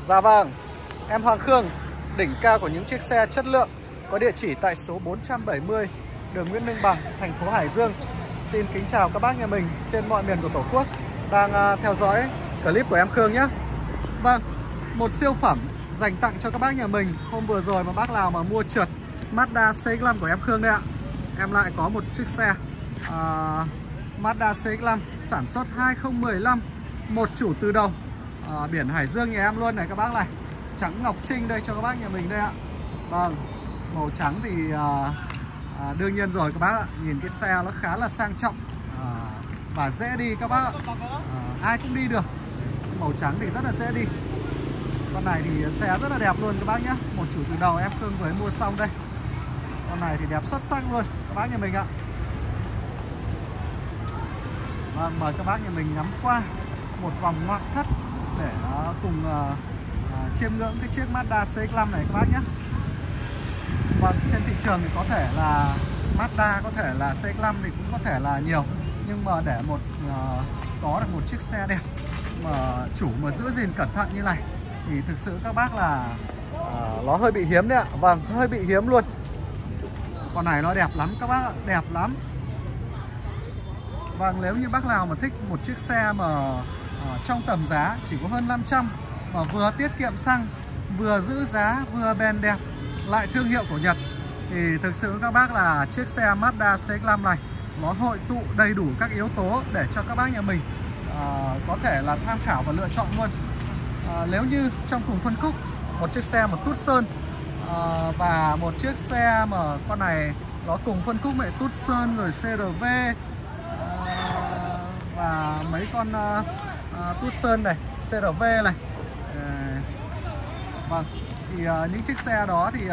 Dạ vâng, em Hoàng Khương, đỉnh cao của những chiếc xe chất lượng, có địa chỉ tại số 470 đường Nguyễn Lương Bằng, thành phố Hải Dương. Xin kính chào các bác nhà mình trên mọi miền của Tổ quốc đang theo dõi clip của em Khương nhé. Vâng, một siêu phẩm dành tặng cho các bác nhà mình. Hôm vừa rồi mà bác nào mà mua trượt Mazda CX-5 của em Khương đây ạ, em lại có một chiếc xe Mazda CX-5 sản xuất 2015, một chủ từ đầu, biển Hải Dương nhà em luôn này các bác này. Trắng ngọc trinh đây cho các bác nhà mình đây ạ. Vâng, màu trắng thì đương nhiên rồi các bác ạ. Nhìn cái xe nó khá là sang trọng và dễ đi các bác ạ. Ai cũng đi được. Màu trắng thì rất là dễ đi. Con này thì xe rất là đẹp luôn các bác nhé. Một chủ từ đầu em Khương vừa mua xong đây. Con này thì đẹp xuất sắc luôn các bác nhà mình ạ. Vâng, mời các bác nhà mình ngắm qua một vòng ngoại thất để cùng chiêm ngưỡng cái chiếc Mazda CX-5 này các bác nhé. Vâng, trên thị trường thì có thể là Mazda, có thể là CX-5 thì cũng có thể là nhiều. Nhưng mà để có được một chiếc xe đẹp mà chủ mà giữ gìn cẩn thận như này thì thực sự các bác là nó hơi bị hiếm đấy ạ. Vâng, hơi bị hiếm luôn. Con này nó đẹp lắm các bác ạ, đẹp lắm. Vâng, nếu như bác nào mà thích một chiếc xe mà trong tầm giá chỉ có hơn 500 mà vừa tiết kiệm xăng, vừa giữ giá, vừa bền đẹp, lại thương hiệu của Nhật, thì thực sự các bác là chiếc xe Mazda CX-5 này nó hội tụ đầy đủ các yếu tố để cho các bác nhà mình có thể là tham khảo và lựa chọn luôn. Nếu như trong cùng phân khúc một chiếc xe mà Tucson và một chiếc xe mà con này nó cùng phân khúc mẹ Tucson rồi CRV và mấy con Tucson này, CRV này. Vâng, thì những chiếc xe đó thì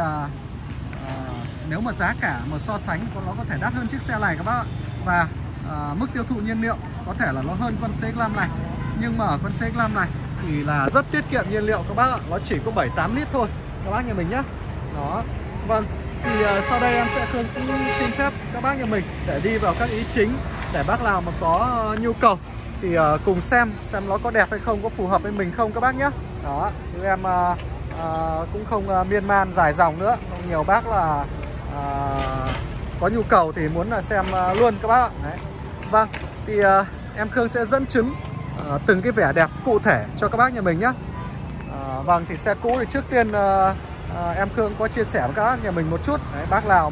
nếu mà giá cả mà so sánh nó có thể đắt hơn chiếc xe này các bác ạ. Và mức tiêu thụ nhiên liệu có thể là nó hơn con CX-5 này. Nhưng mà ở con CX-5 này thì là rất tiết kiệm nhiên liệu các bác ạ. Nó chỉ có 7-8 lít thôi các bác nhà mình nhé. Đó. Vâng, thì sau đây em sẽ cũng xin phép các bác nhà mình để đi vào các ý chính, để bác nào mà có nhu cầu thì cùng xem nó có đẹp hay không, có phù hợp với mình không các bác nhé. Đó, chứ em cũng không miên man dài dòng nữa. Nhiều bác là có nhu cầu thì muốn là xem luôn các bác ạ. Đấy. Vâng, thì em Khương sẽ dẫn chứng từng cái vẻ đẹp cụ thể cho các bác nhà mình nhé. Vâng, thì xe cũ thì trước tiên em Khương có chia sẻ với các bác nhà mình một chút. Đấy, bác nào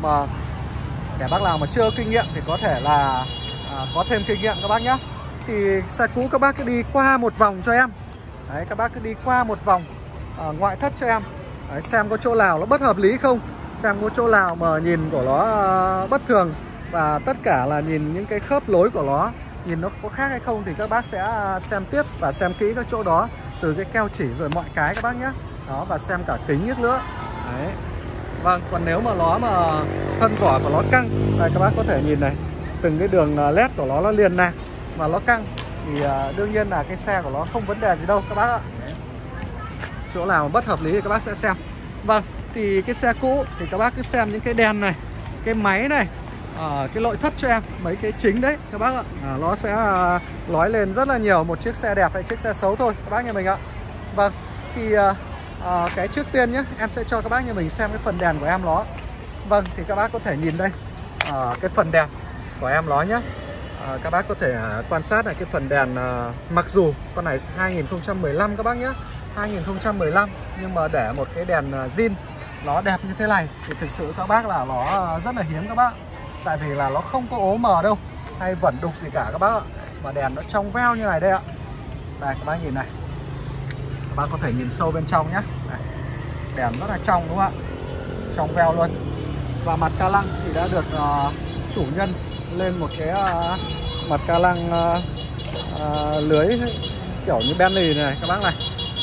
mà chưa kinh nghiệm thì có thể là có thêm kinh nghiệm các bác nhé. Thì xe cũ các bác cứ đi qua một vòng cho em. Đấy, các bác cứ đi qua một vòng ngoại thất cho em. Đấy, xem có chỗ nào nó bất hợp lý không, xem có chỗ nào mà nhìn của nó bất thường, và tất cả là nhìn những cái khớp lối của nó, nhìn nó có khác hay không thì các bác sẽ xem tiếp và xem kỹ các chỗ đó, từ cái keo chỉ rồi mọi cái các bác nhé. Đó, và xem cả kính nhức nữa. Đấy. Vâng, còn nếu mà nó mà thân vỏ của nó căng, đây các bác có thể nhìn này, từng cái đường led của nó liền nạc và nó căng thì đương nhiên là cái xe của nó không vấn đề gì đâu các bác ạ. Đấy. Chỗ nào mà bất hợp lý thì các bác sẽ xem. Vâng, thì cái xe cũ thì các bác cứ xem những cái đèn này, cái máy này, cái nội thất cho em, mấy cái chính đấy các bác ạ. Nó sẽ nói lên rất là nhiều một chiếc xe đẹp hay chiếc xe xấu thôi các bác nhà mình ạ. Vâng, thì cái trước tiên nhé, em sẽ cho các bác nhà mình xem cái phần đèn của em nó. Vâng, thì các bác có thể nhìn đây, cái phần đèn của em nó nhé. Các bác có thể quan sát là cái phần đèn, mặc dù con này 2015 các bác nhé, 2015, nhưng mà để một cái đèn zin nó đẹp như thế này thì thực sự các bác là nó rất là hiếm các bác. Tại vì là nó không có ố mờ đâu hay vẩn đục gì cả các bác ạ. Và đèn nó trong veo như này đây ạ. Đây các bác nhìn này, các bác có thể nhìn sâu bên trong nhé. Đây, đèn rất là trong đúng không ạ, trong veo luôn. Và mặt ca lăng thì đã được chủ nhân lên một cái mặt ca lăng lưới kiểu như Bentley này các bác này.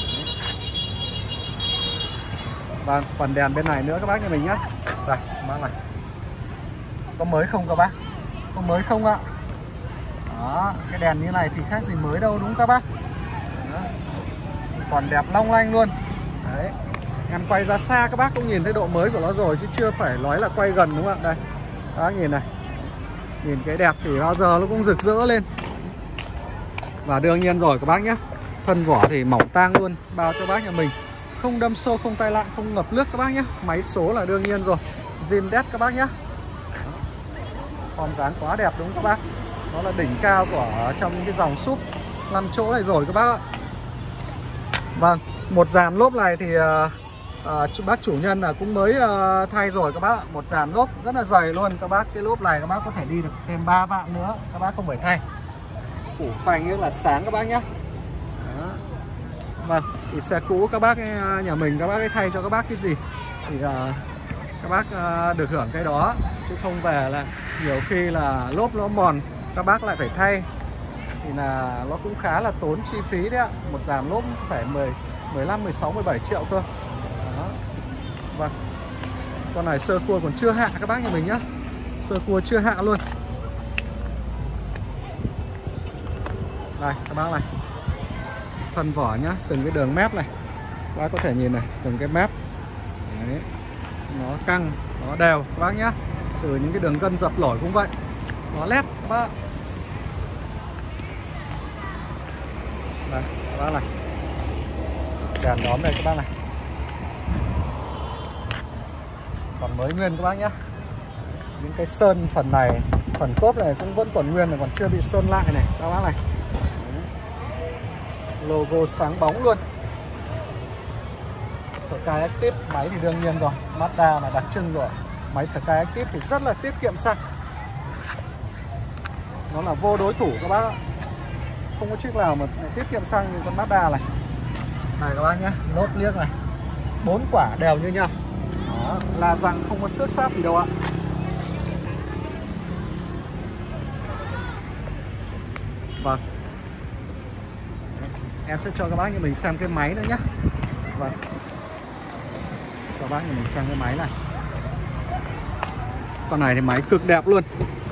Vâng, phần đèn bên này nữa các bác nhà mình nhé. Đây, các bác này, có mới không các bác? Có mới không ạ? Đó, cái đèn như này thì khác gì mới đâu đúng không các bác? Đó. Còn đẹp long lanh luôn. Đấy, em quay ra xa các bác cũng nhìn thấy độ mới của nó rồi, chứ chưa phải nói là quay gần đúng không ạ? Đây, các bác nhìn này, nhìn cái đẹp thì bao giờ nó cũng rực rỡ lên. Và đương nhiên rồi các bác nhé, thân vỏ thì mỏng tang luôn, bao cho bác nhà mình. Không đâm xô, không tai nạn, không ngập nước các bác nhé. Máy số là đương nhiên rồi. Zin đét các bác nhé. Form dáng quá đẹp đúng không các bác. Nó là đỉnh cao của trong cái dòng súp 5 chỗ này rồi các bác ạ. Vâng, một dàn lốp này thì bác chủ nhân là cũng mới thay rồi các bác. Một dàn lốp rất là dày luôn các bác. Cái lốp này các bác có thể đi được thêm 3 vạn nữa. Các bác không phải thay. Củ phanh rất là sáng các bác nhé. Đó. Vâng, thì xe cũ các bác nhà mình các bác ấy thay cho các bác cái gì thì các bác được hưởng cái đó. Chứ không về là nhiều khi là lốp nó mòn các bác lại phải thay. Thì là nó cũng khá là tốn chi phí đấy ạ. Một dàn lốp phải 15, 16, 17 triệu cơ. Đó. Vâng. Con này sơ cua còn chưa hạ các bác nhà mình nhá. Sơ cua chưa hạ luôn. Đây các bác này. Phần vỏ nhá, từng cái đường mép này. Các bác có thể nhìn này, từng cái mép. Đấy. Nó căng, nó đều các bác nhá. Từ những cái đường gân dập lổi cũng vậy. Nó lép các bác. Đây, các bác này. Đèn đóm đây các bác này. Còn mới nguyên các bác nhé. Những cái sơn phần này, phần cốp này cũng vẫn còn nguyên, còn chưa bị sơn lại này các bác này. Logo sáng bóng luôn. Sky Active máy thì đương nhiên rồi, Mazda là đặc trưng rồi. Máy Sky Active thì rất là tiết kiệm xăng. Nó là vô đối thủ các bác ạ. Không có chiếc nào mà tiết kiệm xăng như con Mazda này. Này các bác nhé, lốp liếc này 4 quả đều như nhau. Đó, là rằng không có xước sát gì đâu ạ. Vâng. Em sẽ cho các bác như mình xem cái máy nữa nhé. Vâng. Cho bác như mình xem cái máy này. Con này thì máy cực đẹp luôn.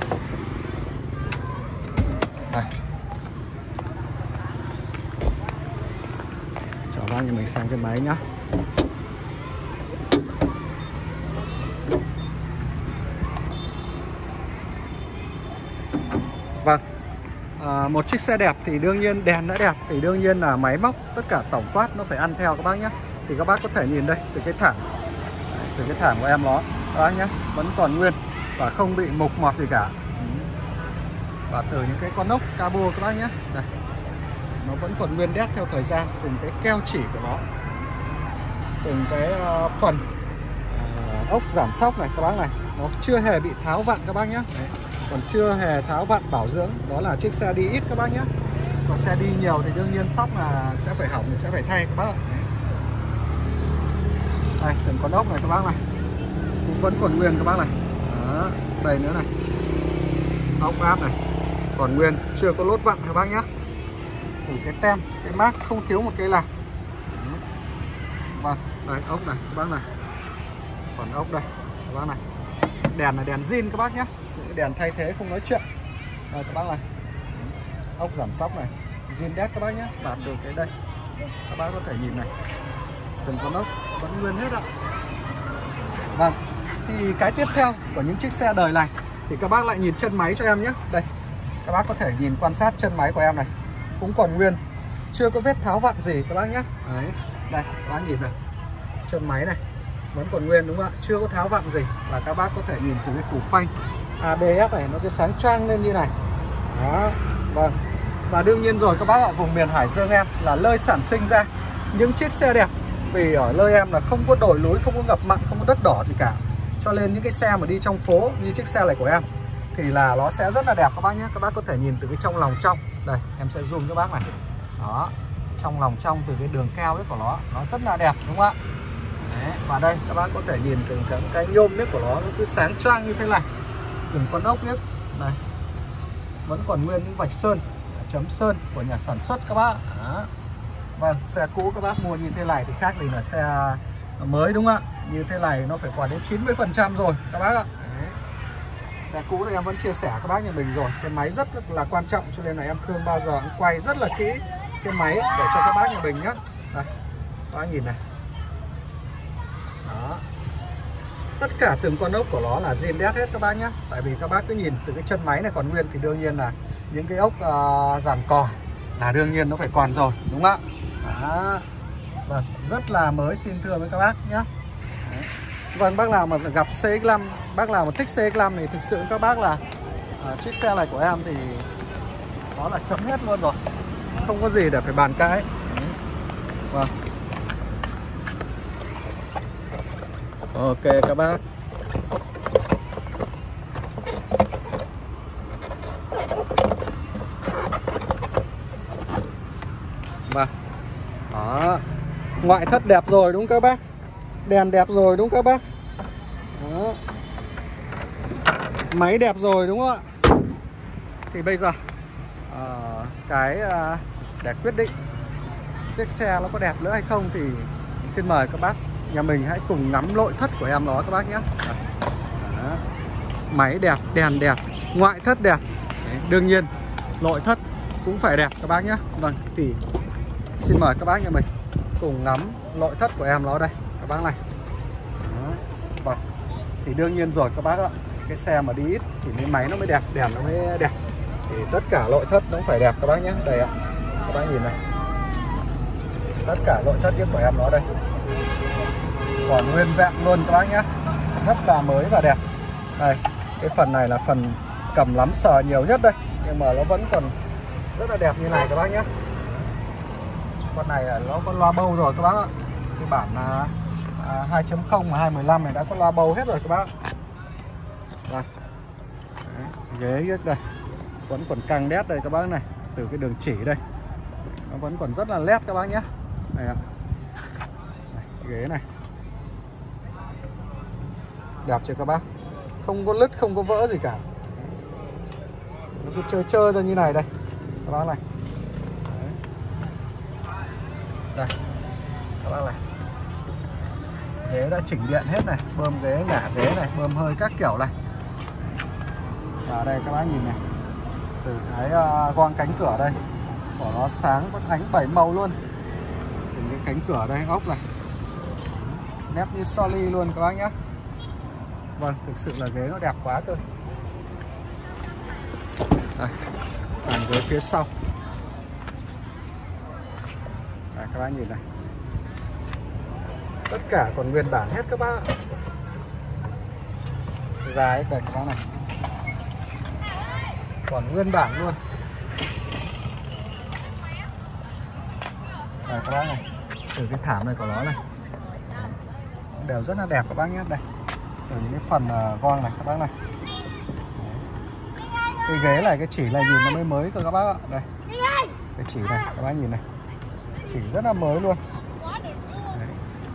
Đây. Cho bác như mình xem cái máy nhá. Vâng. Một chiếc xe đẹp thì đương nhiên đèn đã đẹp thì đương nhiên là máy móc tất cả tổng quát nó phải ăn theo các bác nhé. Thì các bác có thể nhìn đây từ cái thảm, từ cái thảm của em nó các bác nhé, vẫn còn nguyên và không bị mục mọt gì cả. Và từ những cái con ốc cabo các bác nhé, đây nó vẫn còn nguyên đét theo thời gian, cùng cái keo chỉ của nó, từng cái phần ốc giảm xóc này các bác này, nó chưa hề bị tháo vặn các bác nhé. Đấy. Còn chưa hề tháo vặn bảo dưỡng. Đó là chiếc xe đi ít các bác nhé. Còn xe đi nhiều thì đương nhiên sóc là sẽ phải hỏng thì sẽ phải thay các bác ạ. Đây, từng con ốc này các bác này cũng vẫn còn nguyên các bác này. Đó, đây nữa này, ốc áp này còn nguyên, chưa có lốt vặn các bác nhé. Từ cái tem, cái mác không thiếu một cái nào. Vâng, đây ốc này các bác này, còn ốc đây các bác này. Đèn là đèn zin các bác nhé, đèn thay thế không nói chuyện. Đây các bác này, ốc giảm sóc này, zin đét các bác nhé. Và từ cái đây các bác có thể nhìn này, từng con ốc vẫn nguyên hết ạ. Vâng, thì cái tiếp theo của những chiếc xe đời này thì các bác lại nhìn chân máy cho em nhé. Đây, các bác có thể nhìn quan sát chân máy của em này, cũng còn nguyên, chưa có vết tháo vặn gì các bác nhé. Đấy, đây các bác nhìn này, chân máy này vẫn còn nguyên đúng không ạ, chưa có tháo vặn gì. Và các bác có thể nhìn từ cái củ phanh ABS này, nó cái sáng choang lên như này. Đó, vâng. Và đương nhiên rồi các bác ạ, vùng miền Hải Dương em là nơi sản sinh ra những chiếc xe đẹp. Vì ở nơi em là không có đồi núi, không có ngập mặn, không có đất đỏ gì cả. Cho nên những cái xe mà đi trong phố như chiếc xe này của em thì là nó sẽ rất là đẹp các bác nhé. Các bác có thể nhìn từ cái trong lòng trong. Đây, em sẽ zoom các bác này. Đó, trong lòng trong từ cái đường keo ấy của nó rất là đẹp đúng không ạ. Đấy, và đây các bác có thể nhìn từng cái nhôm nước của nó cứ sáng choang như thế này. Từng con ốc nhất này vẫn còn nguyên những vạch sơn, chấm sơn của nhà sản xuất các bác. Đó. Vâng, xe cũ các bác mua như thế này thì khác gì là xe mới đúng không ạ. Như thế này nó phải còn đến 90% rồi các bác ạ. Đấy. Xe cũ thì em vẫn chia sẻ các bác nhà mình rồi, cái máy rất là quan trọng, cho nên là em Khương bao giờ cũng quay rất là kỹ cái máy để cho các bác nhà mình nhé. Đây, các bác nhìn này. Đó. Tất cả từng con ốc của nó là zin đét hết các bác nhé. Tại vì các bác cứ nhìn từ cái chân máy này còn nguyên thì đương nhiên là những cái ốc dàn cò là đương nhiên nó phải còn rồi đúng không ạ. Đó. Vâng, rất là mới, xin thưa với các bác nhé. Vâng, bác nào mà gặp CX-5, bác nào mà thích CX-5 thì thực sự các bác là chiếc xe này của em thì nó là chấm hết luôn rồi, không có gì để phải bàn cãi. Vâng. Ok các bác. Vâng. Đó. Ngoại thất đẹp rồi đúng các bác. Đèn đẹp rồi đúng các bác. Đó. Máy đẹp rồi đúng không ạ? Thì bây giờ để quyết định chiếc xe nó có đẹp nữa hay không thì xin mời các bác nhà mình hãy cùng ngắm nội thất của em nó các bác nhé. Đó. Máy đẹp, đèn đẹp, ngoại thất đẹp. Đấy, đương nhiên nội thất cũng phải đẹp các bác nhé. Vâng, thì xin mời các bác nhà mình cùng ngắm nội thất của em nó đây các bác này. Đó. Vâng, thì đương nhiên rồi các bác ạ, cái xe mà đi ít thì cái máy nó mới đẹp, đèn nó mới đẹp, thì tất cả nội thất nó cũng phải đẹp các bác nhé. Đây ạ, các bác nhìn này, tất cả nội thất của em nó đây còn nguyên vẹn luôn các bác nhé, rất là mới và đẹp. Đây, cái phần này là phần cầm lắm sờ nhiều nhất đây, nhưng mà nó vẫn còn rất là đẹp như này các bác nhé. Con này nó có loa bâu rồi các bác ạ. Cái bản 2.0 mà 2.15 này đã có loa bâu hết rồi các bác. Đây. Đấy, ghế trước đây vẫn còn căng đét đây các bác này, từ cái đường chỉ đây nó vẫn còn rất là nét các bác nhé. Đây ạ. Đây, ghế này đẹp chưa các bác, không có lứt không có vỡ gì cả, nó cứ trơ ra như này đây các bác này. Đấy. Đây các bác này, ghế đã chỉnh điện hết này, bơm ghế, ngả ghế này, bơm hơi các kiểu này. Và đây các bác nhìn này, từ cái khoang cánh cửa đây của nó sáng có ánh 7 màu luôn. Từ cái cánh cửa đây, ốc này nét như soli luôn các bác nhé. Vâng, thực sự là ghế nó đẹp quá cơ. Đây, bàn ghế phía sau. Đây, các bác nhìn này, tất cả còn nguyên bản hết các bác. Dài cái các bác này còn nguyên bản luôn. Đây các bác này, từ cái thảm này của nó này đều rất là đẹp các bác nhé. Đây, từ những cái phần khoang này các bác này. Cái ghế này, cái chỉ này nhìn nó mới cơ các bác ạ. Đây, cái chỉ này các bác nhìn này, chỉ rất là mới luôn. Đấy.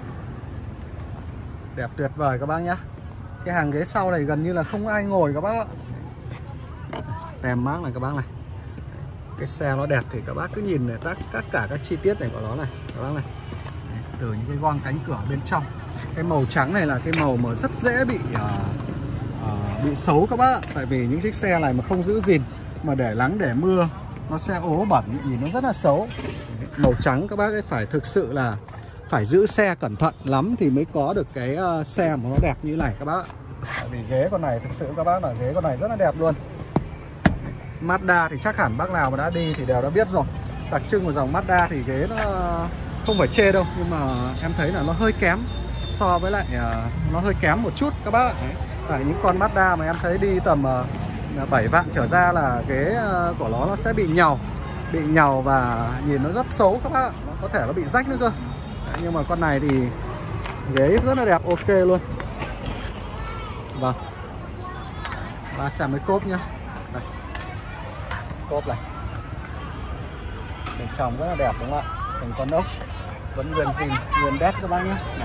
Đẹp tuyệt vời các bác nhé. Cái hàng ghế sau này gần như là không ai ngồi các bác ạ. Tem mác này các bác này. Cái xe nó đẹp thì các bác cứ nhìn này, tất cả các chi tiết này của nó này các bác này. Đấy, từ những cái gong cánh cửa bên trong, cái màu trắng này là cái màu mà rất dễ bị xấu các bác ạ. Tại vì những chiếc xe này mà không giữ gìn, mà để nắng để mưa nó sẽ ố bẩn, nhìn nó rất là xấu. Đấy, màu trắng các bác ấy phải thực sự là phải giữ xe cẩn thận lắm thì mới có được cái xe mà nó đẹp như này các bác. Tại vì ghế con này thực sự các bác là ghế con này rất là đẹp luôn. Mazda thì chắc hẳn bác nào mà đã đi thì đều đã biết rồi. Đặc trưng của dòng Mazda thì ghế nó không phải chê đâu, nhưng mà em thấy là nó hơi kém so với lại nó hơi kém một chút các bác ạ. Tại những con Mazda mà em thấy đi tầm 7 vạn trở ra là ghế của nó sẽ bị nhàu và nhìn nó rất xấu các bác ạ. Nó có thể nó bị rách nữa cơ. Đấy, nhưng mà con này thì ghế rất là đẹp, ok luôn. Vâng, và xem mấy cốp nhá. Đây, cốp này bên trong rất là đẹp đúng không ạ. Từng con ốc vẫn nguyên zin, nguyên đét các bác nhé. Này,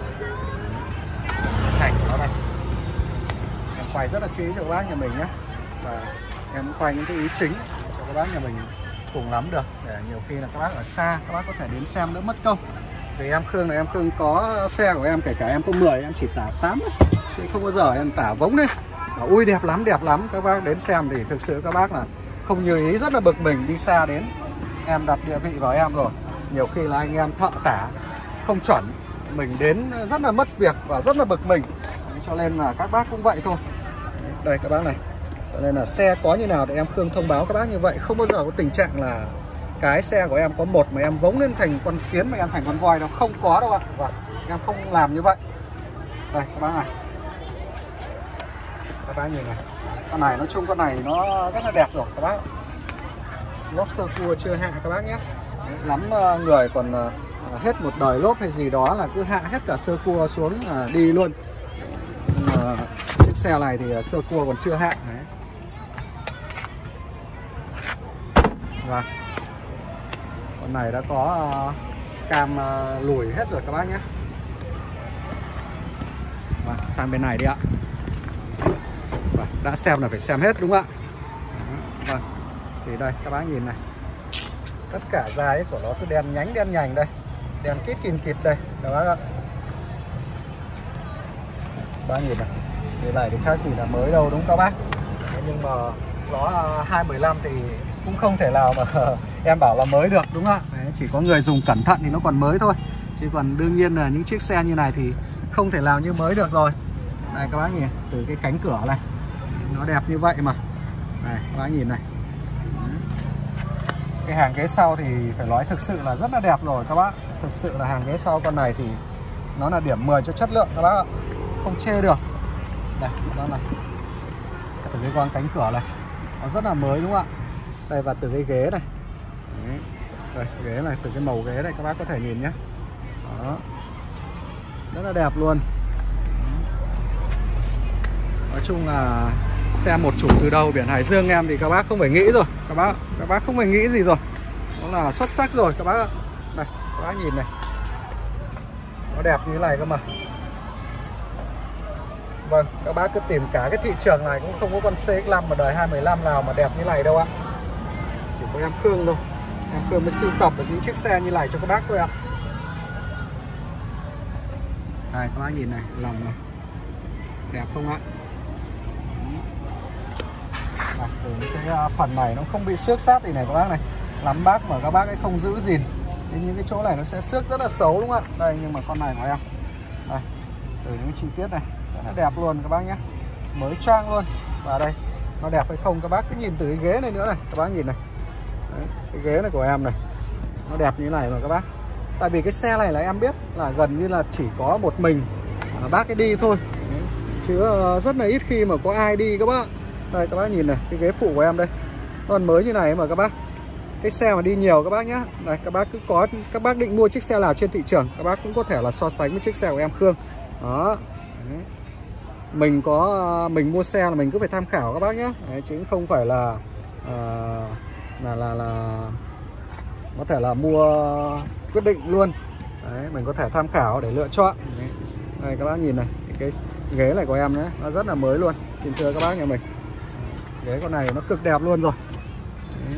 thành của nó đây em quay rất là kỹ cho các bác nhà mình nhé, và em quay những cái ý chính cho các bác nhà mình cùng lắm được, để nhiều khi là các bác ở xa các bác có thể đến xem đỡ mất công. Vì em Khương là em Khương có xe của em, kể cả em có 10 em chỉ tả 8 chứ không bao giờ em tả vống đấy. Ui đẹp lắm các bác đến xem thì thực sự các bác là không như ý, rất là bực mình. Đi xa đến em đặt địa vị vào em rồi, nhiều khi là anh em thợ tả không chuẩn, mình đến rất là mất việc và rất là bực mình. Đấy, cho nên là các bác cũng vậy thôi. Đây các bác này, cho nên là xe có như nào thì em Khương thông báo các bác như vậy, không bao giờ có tình trạng là cái xe của em có một mà em vống lên thành con kiến mà em thành con voi đâu, không có đâu ạ. Vâng, em không làm như vậy. Đây các bác này, các bác nhìn này, con này nói chung con này nó rất là đẹp rồi các bác. Lốp sơ cua chưa hạ các bác nhé. Lắm người còn hết một đời lốp hay gì đó là cứ hạ hết cả sơ cua xuống đi luôn. Chiếc xe này thì sơ cua còn chưa hạ. Đấy. Và con này đã có cam lùi hết rồi các bác nhé. Và sang bên này đi ạ. Và đã xem là phải xem hết đúng không ạ? Vâng. Thì đây các bác nhìn này, tất cả da ấy của nó cứ đen nhánh đen nhành đây, đen kít kịt đây các bác ạ. Các bác nhìn này, cái này thì khác gì là mới đâu đúng không các bác? Nhưng mà nó 215 thì cũng không thể nào mà em bảo là mới được đúng không ạ? Đấy, chỉ có người dùng cẩn thận thì nó còn mới thôi, chứ còn đương nhiên là những chiếc xe như này thì không thể nào như mới được rồi. Này các bác nhìn, từ cái cánh cửa này nó đẹp như vậy mà. Này các bác nhìn này, cái hàng ghế sau thì phải nói thực sự là rất là đẹp rồi các bác. Thực sự là hàng ghế sau con này thì nó là điểm 10 cho chất lượng các bác ạ, không chê được. Đây các bác này, từ cái quang cánh cửa này nó rất là mới đúng không ạ? Đây, và từ cái ghế này. Đấy. Đây, ghế này, từ cái màu ghế này các bác có thể nhìn nhé. Đó, rất là đẹp luôn. Nói chung là xe một chủ từ đầu biển Hải Dương em thì các bác không phải nghĩ rồi các bác không phải nghĩ gì rồi, nó là xuất sắc rồi các bác ạ. Đây các bác nhìn này, nó đẹp như thế này cơ mà. Vâng, các bác cứ tìm cả cái thị trường này cũng không có con CX-5 mà đời 215 nào mà đẹp như này đâu ạ. Chỉ có em Khương thôi, em Khương mới sưu tập được những chiếc xe như này cho các bác thôi ạ. Đây các bác nhìn này, lòng này đẹp không ạ? Từ cái phần này nó không bị xước sát thì này các bác này, lắm bác mà các bác ấy không giữ gìn thì những cái chỗ này nó sẽ xước rất là xấu đúng không ạ? Đây, nhưng mà con này của em đây, từ những cái chi tiết này rất là đẹp luôn các bác nhé, mới choang luôn. Và đây, nó đẹp hay không các bác cứ nhìn từ cái ghế này nữa này, các bác nhìn này. Đấy, cái ghế này của em này nó đẹp như thế này mà các bác. Tại vì cái xe này là em biết là gần như là chỉ có một mình bác ấy đi thôi. Đấy, chứ rất là ít khi mà có ai đi các bác. Đây các bác nhìn này, cái ghế phụ của em đây nó còn mới như này mà các bác. Cái xe mà đi nhiều các bác nhé. Đây các bác cứ có, các bác định mua chiếc xe nào trên thị trường các bác cũng có thể là so sánh với chiếc xe của em Khương. Đó. Đấy. Mình mua xe là mình cứ phải tham khảo các bác nhé. Đấy, chứ không phải là có thể là mua quyết định luôn. Đấy, mình có thể tham khảo để lựa chọn. Đấy. Đây các bác nhìn này, cái ghế này của em nhé, nó rất là mới luôn. Xin thưa các bác nhà mình, ghế con này nó cực đẹp luôn rồi. Đấy.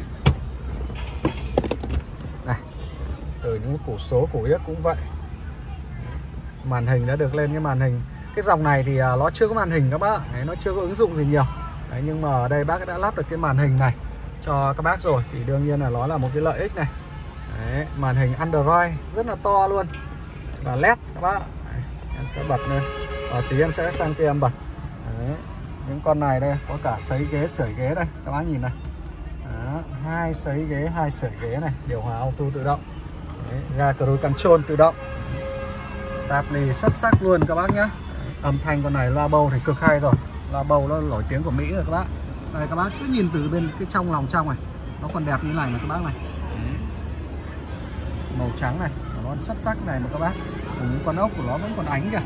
Này, từ những củ số củ yếc cũng vậy. Màn hình đã được lên cái màn hình. Cái dòng này thì nó chưa có màn hình các bác. Đấy, nó chưa có ứng dụng gì nhiều. Đấy, nhưng mà ở đây bác đã lắp được cái màn hình này cho các bác rồi thì đương nhiên là nó là một cái lợi ích này. Đấy, màn hình Android rất là to luôn và LED các bác. Đấy, em sẽ bật lên và tí em sẽ sang kia em bật. Đấy, những con này đây có cả sấy ghế sưởi ghế đây các bác nhìn này. Đó, 2 sấy ghế 2 sưởi ghế này, điều hòa auto tự động. Đấy, ga cruise control tự động, táp nì xuất sắc luôn các bác nhé. Âm thanh con này loa bầu thì cực hay rồi, loa bầu nó nổi tiếng của Mỹ rồi các bác. Đây các bác cứ nhìn từ bên cái trong lòng trong này, nó còn đẹp như này mà các bác này. Đấy. Màu trắng này, nó xuất sắc này mà các bác. Những con ốc của nó vẫn còn ánh kìa.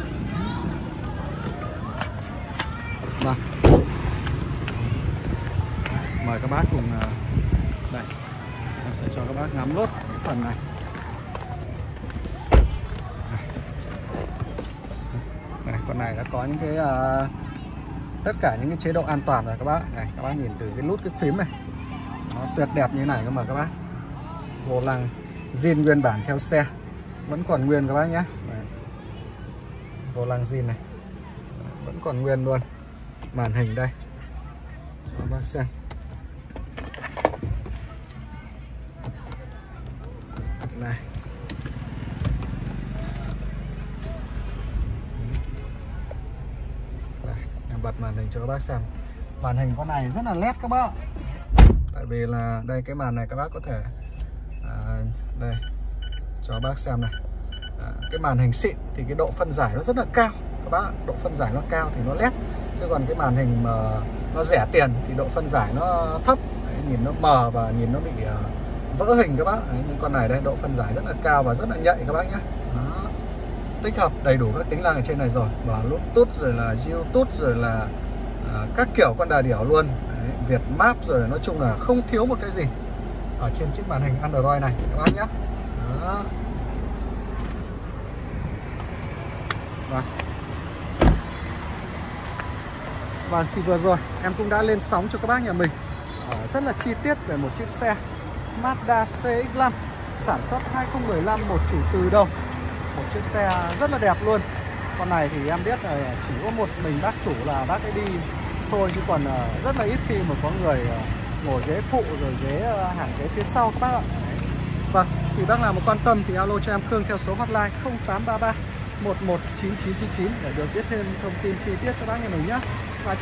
Vâng. Mời các bác cùng đây, em sẽ cho các bác ngắm nốt cái phần này. Này, con này đã có những cái tất cả những cái chế độ an toàn rồi các bác. Này, các bác nhìn từ cái nút cái phím này, nó tuyệt đẹp như này cơ mà các bác. Vô lăng zin nguyên bản theo xe vẫn còn nguyên các bác nhé. Vô lăng zin này vẫn còn nguyên luôn. Màn hình đây cho các bác xem. Này, em bật màn hình cho các bác xem. Màn hình con này rất là led các bác. Tại vì là đây cái màn này các bác có thể Đây, cho bác xem này. Cái màn hình xịn thì cái độ phân giải nó rất là cao các bác. Độ phân giải nó cao thì nó led. Chứ còn cái màn hình mà nó rẻ tiền thì độ phân giải nó thấp. Đấy, nhìn nó mờ và nhìn nó bị vỡ hình các bác. Đấy, nhưng con này đây độ phân giải rất là cao và rất là nhạy các bác nhé. Đó. Tích hợp đầy đủ các tính năng ở trên này rồi, bảo Bluetooth rồi là YouTube rồi là các kiểu con đà điểu luôn. Đấy, Việt Map rồi, nói chung là không thiếu một cái gì ở trên chiếc màn hình Android này các bác nhé. Đó. Vâng, thì vừa rồi em cũng đã lên sóng cho các bác nhà mình rất là chi tiết về một chiếc xe Mazda CX-5 sản xuất 2015, một chủ từ đầu. Một chiếc xe rất là đẹp luôn. Con này thì em biết là chỉ có một mình bác chủ là bác ấy đi thôi, chứ còn rất là ít khi mà có người ngồi ghế phụ rồi hàng ghế phía sau các bác ạ. Vâng, thì bác nào mà quan tâm thì alo cho em Khương theo số hotline 0833 119999 để được biết thêm thông tin chi tiết cho bác nhà mình nhé.